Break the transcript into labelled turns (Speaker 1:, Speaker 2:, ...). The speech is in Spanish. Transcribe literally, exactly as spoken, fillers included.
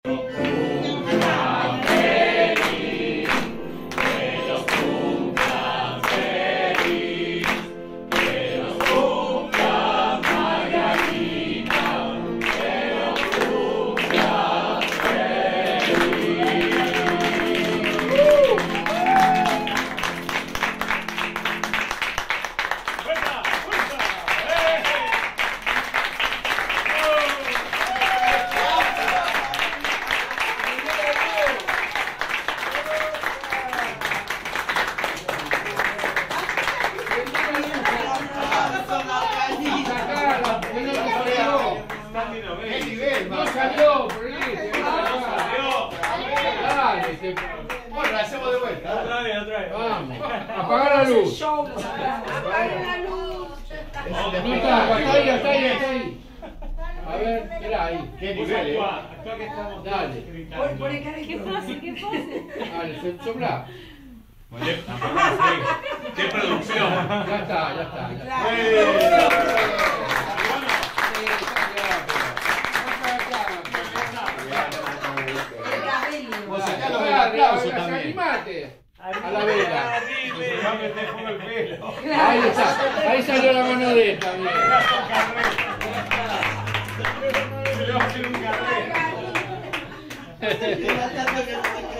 Speaker 1: No salió, por ahí. Dale, bueno, la hacemos de vuelta.
Speaker 2: Otra vez, otra vez.
Speaker 1: Vamos. Apagar la luz.
Speaker 3: Apaga la luz.
Speaker 1: No está, está ahí, está ahí, está ahí. A ver, mirá ahí.
Speaker 2: ¿Qué nivel, eh? Acá que estamos.
Speaker 1: Dale.
Speaker 3: Qué fácil, qué fácil.
Speaker 1: Dale, sopla.
Speaker 2: ¡Qué producción!
Speaker 1: Ya está, ya está. Ya está.
Speaker 4: Vos sacalo del aplauso también.
Speaker 1: Animate a la vela.
Speaker 2: Ahí
Speaker 1: Ahí está, ahí salió la mano de él también.
Speaker 2: Le va a hacer un carrera.